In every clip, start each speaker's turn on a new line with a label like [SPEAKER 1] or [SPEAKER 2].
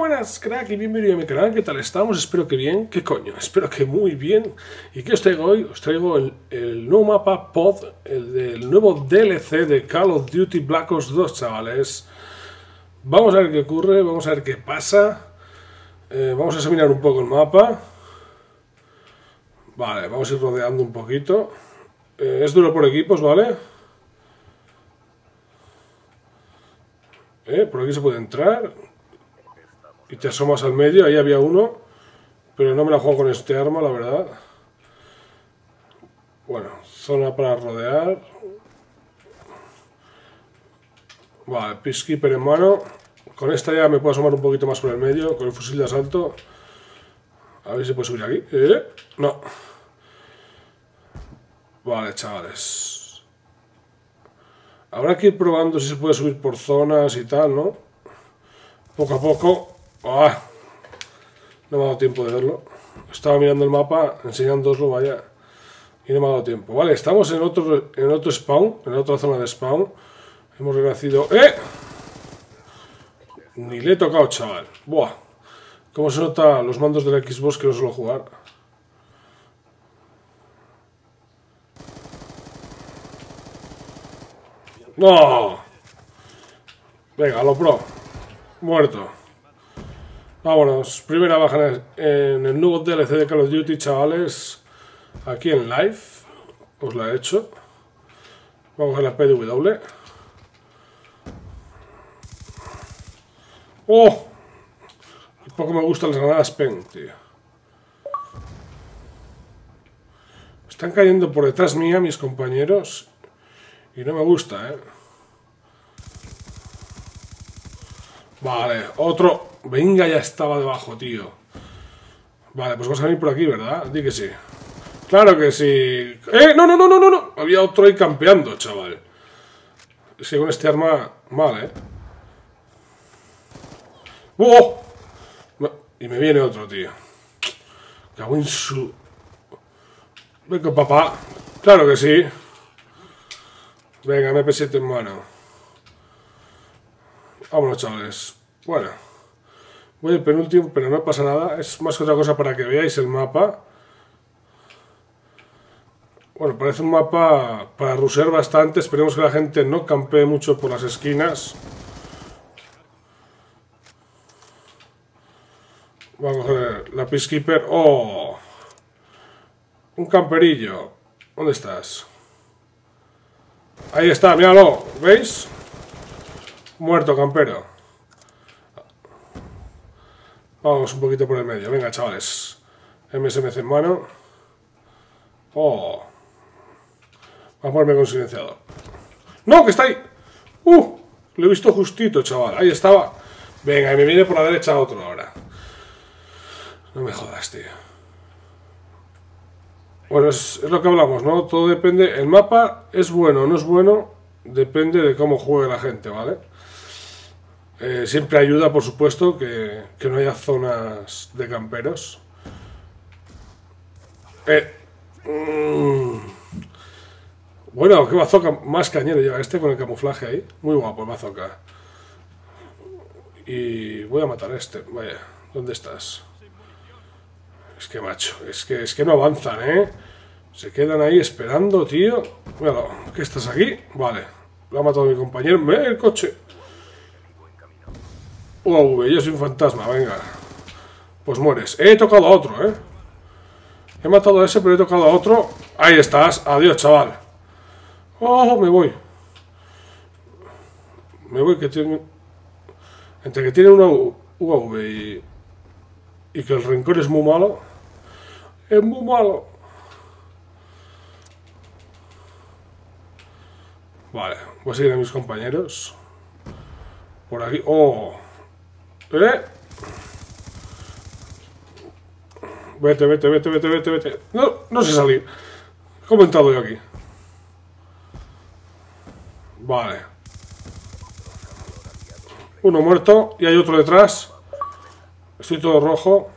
[SPEAKER 1] buenas, crack, y bienvenido a mi canal. ¿Qué tal estamos? Espero que bien. ¿Qué coño? Espero que muy bien. ¿Y qué os traigo hoy? Os traigo el nuevo mapa pod, el del nuevo DLC de Call of Duty Black Ops 2, chavales. Vamos a ver qué ocurre, vamos a ver qué pasa. Vamos a examinar un poco el mapa. Vale, vamos a ir rodeando un poquito. Es duro por equipos, ¿vale? Por aquí se puede entrar. Y te asomas al medio, ahí había uno. Pero no me la juego con este arma, la verdad. Bueno, zona para rodear. Vale, Peacekeeper en mano. Con esta ya me puedo asomar un poquito más por el medio, con el fusil de asalto. A ver si puedo subir aquí. No. Vale, chavales. Habrá que ir probando si se puede subir por zonas y tal, ¿no? Poco a poco. ¡Ah! No me ha dado tiempo de verlo. Estaba mirando el mapa, enseñándoslo, vaya. Y no me ha dado tiempo. Vale, estamos en otro spawn, en otra zona de spawn. Hemos renacido. Ni le he tocado, chaval. Buah. Cómo se nota los mandos de la Xbox que no suelo jugar. ¡No! Venga, lo pro. Muerto. Vámonos. Primera baja en el nuevo DLC de Call of Duty, chavales. Aquí en live. Os la he hecho. Vamos a la PW. ¡Oh! Y poco me gustan las granadas PEN, tío. Están cayendo por detrás mía mis compañeros. Y no me gusta, Vale, otro. Venga, ya estaba debajo, tío. Vale, pues vas a venir por aquí, ¿verdad? Di que sí. Claro que sí. No. Había otro ahí campeando, chaval. Es que con este arma, mal, ¡Oh! Y me viene otro, tío. Cago en su... Venga, papá. Claro que sí. Venga, MP7 en mano. Vámonos, chavales. Bueno. Voy al penúltimo, pero no pasa nada. Es más que otra cosa para que veáis el mapa. Bueno, parece un mapa para rushear bastante. Esperemos que la gente no campee mucho por las esquinas. Vamos a coger la Peacekeeper. ¡Oh! Un camperillo. ¿Dónde estás? Ahí está, míralo. ¿Veis? Muerto, campero. Vamos un poquito por el medio. Venga, chavales. MSMC en mano. ¡Oh! Vamos a ponerme con silenciador. ¡No, que está ahí! Lo he visto justito, chaval. Ahí estaba. Venga, y me viene por la derecha otro ahora. No me jodas, tío. Bueno, es lo que hablamos, ¿no? Todo depende. El mapa es bueno o no es bueno. Depende de cómo juegue la gente, ¿vale? Siempre ayuda, por supuesto, que no haya zonas de camperos. Bueno, qué bazooka más cañero lleva este con el camuflaje ahí. Muy guapo el bazooka. Y voy a matar a este. Vaya, ¿dónde estás? Es que, macho, es que no avanzan, Se quedan ahí esperando, tío. Míralo, ¿qué estás aquí? Vale, lo ha matado mi compañero. ¡El coche! Yo soy un fantasma, venga. Pues mueres. He tocado a otro, He matado a ese, pero he tocado a otro. Ahí estás. Adiós, chaval. ¡Oh, me voy! Me voy, que tiene... Entre que tiene una UAV y que el rencor es muy malo. Es muy malo. Vale, voy a seguir a mis compañeros. Por aquí. ¡Oh! Vete. No sé salir. ¿Cómo he entrado yo aquí? Vale. Uno muerto y hay otro detrás. Estoy todo rojo.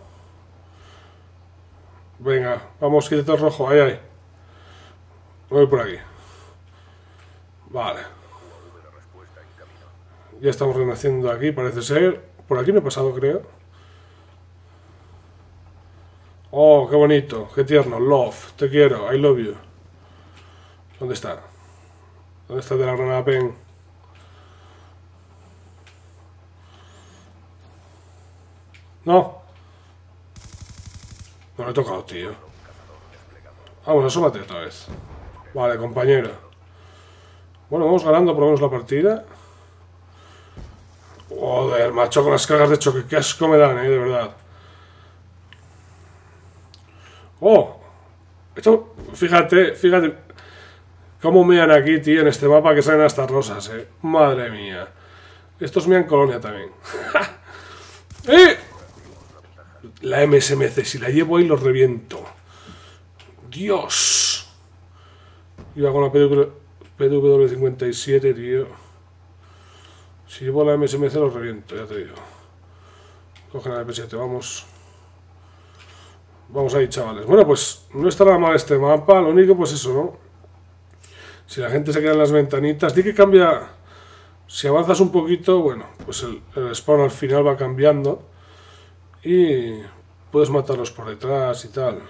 [SPEAKER 1] Venga, vamos, quítate el rojo. Ahí. Voy por aquí. Vale. Ya estamos renaciendo aquí, parece ser. Por aquí no he pasado, creo. Oh, qué bonito, qué tierno. Love, te quiero, I love you. ¿Dónde está? ¿Dónde está el de la granada pen? No. No lo he tocado, tío. Vamos, asómate otra vez. Vale, compañero. Bueno, vamos ganando por lo menos la partida. Joder, macho, con las cargas de choque. Qué asco me dan, de verdad. Oh. Esto, fíjate cómo mean aquí, tío, en este mapa que salen hasta rosas, Madre mía. Estos mean colonia también. ¡Eh! La MSMC, si la llevo ahí los reviento. Dios. Iba con la PW57, tío. Si llevo la MSMC los reviento, ya te digo. Cogen la MP7, vamos. Vamos ahí, chavales. Bueno, pues no está nada mal este mapa. Lo único, pues eso, ¿no? Si la gente se queda en las ventanitas, di que cambia. Si avanzas un poquito, bueno, pues el spawn al final va cambiando. Y puedes matarlos por detrás y tal.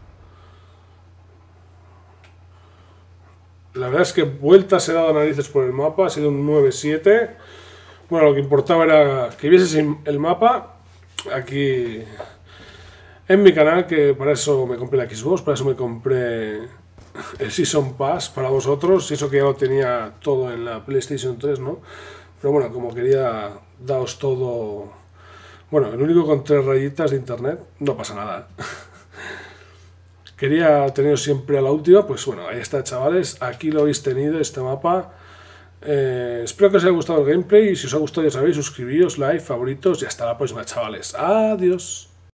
[SPEAKER 1] La verdad es que vueltas he dado a narices por el mapa. Ha sido un 9-7. Bueno, lo que importaba era que vieses el mapa aquí en mi canal, que para eso me compré la Xbox, para eso me compré el Season Pass para vosotros, y eso que ya lo tenía todo en la PlayStation 3, ¿no? Pero bueno, como quería daros todo... Bueno, el único con 3 rayitas de internet, no pasa nada. Quería teneros siempre a la última, pues bueno, ahí está, chavales. Aquí lo habéis tenido, este mapa. Espero que os haya gustado el gameplay, y si os ha gustado ya sabéis, suscribíos, like, favoritos, y hasta la próxima, chavales. Adiós.